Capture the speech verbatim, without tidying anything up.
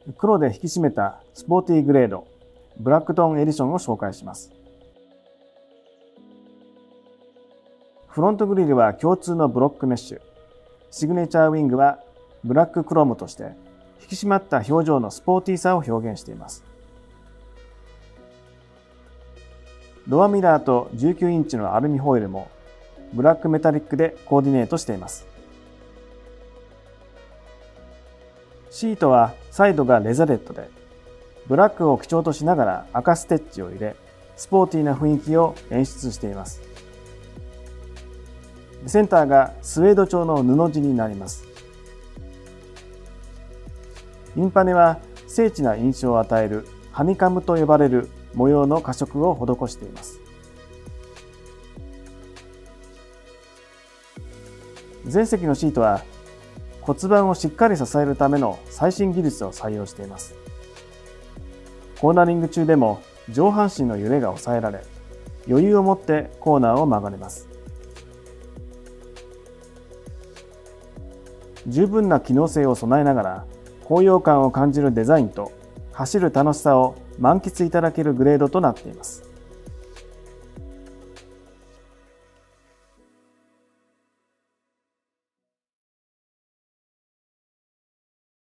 黒で引き締めたスポーティーグレード、ブラックトーンエディションを紹介します。フロントグリルは共通のブロックメッシュ、シグネチャーウィングはブラッククロームとして引き締まった表情のスポーティーさを表現しています。ドアミラーとじゅうきゅうインチのアルミホイールもブラックメタリックでコーディネートしています。シートはサイドがレザレットで、ブラックを基調としながら赤ステッチを入れ、スポーティーな雰囲気を演出しています。センターがスウェード調の布地になります。インパネは精緻な印象を与えるハニカムと呼ばれる模様の加色を施しています。全席のシートは骨盤をしっかり支えるための最新技術を採用しています。コーナリング中でも上半身の揺れが抑えられ、余裕を持ってコーナーを曲がれます。十分な機能性を備えながら高揚感を感じるデザインと走る楽しさを満喫いただけるグレードとなっています。